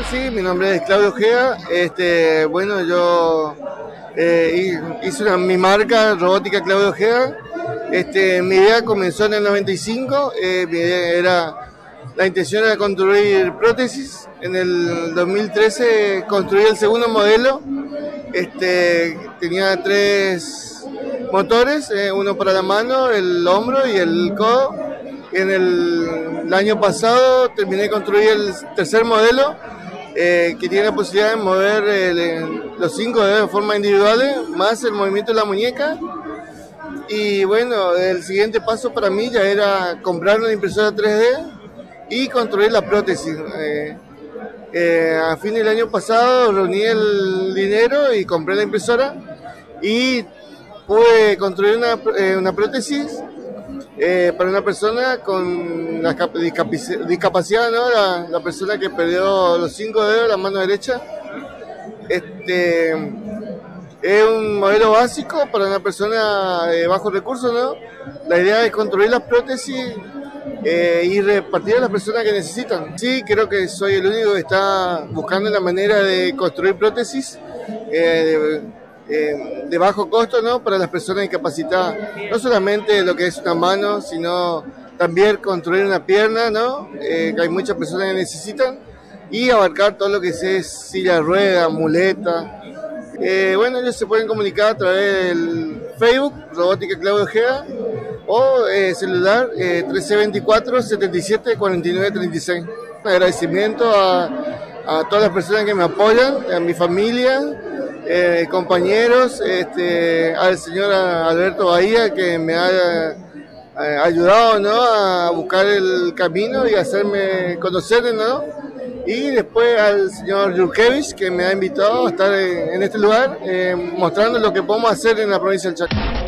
tal? Sí, mi nombre es Claudio Ojeda. Bueno, yo hice mi marca robótica Claudio Ojeda. Mi idea comenzó en el 95. Mi idea la intención era construir prótesis. En el 2013 construí el segundo modelo. Tenía 3 motores, uno para la mano, el hombro y el codo. El año pasado terminé de construir el tercer modelo, que tiene la posibilidad de mover los 5 dedos de forma individual, más el movimiento de la muñeca. Y bueno, el siguiente paso para mí ya era comprar una impresora 3D y construir la prótesis. A fin del año pasado reuní el dinero y compré la impresora y pude construir una prótesis para una persona con la discapacidad, ¿no? La persona que perdió los 5 dedos de la mano derecha. Es un modelo básico para una persona de bajos recursos, ¿no? La idea es construir las prótesis y repartir a las personas que necesitan. Sí, creo que soy el único que está buscando la manera de construir prótesis de bajo costo, ¿no? Para las personas discapacitadas. No solamente lo que es una mano, sino también construir una pierna, ¿no? Que hay muchas personas que necesitan, y abarcar todo lo que es silla de ruedas, muleta. Bueno, ellos se pueden comunicar a través del Facebook, Robótica Claudio Ojeda, o celular 1324 77 49 36. Un agradecimiento a todas las personas que me apoyan, a mi familia, compañeros, al señor Alberto Bahía, que me ha ayudado, ¿no? A buscar el camino y hacerme conocer, ¿no? Y después al señor Yurkevich, que me ha invitado a estar en este lugar, mostrando lo que podemos hacer en la provincia del Chaco.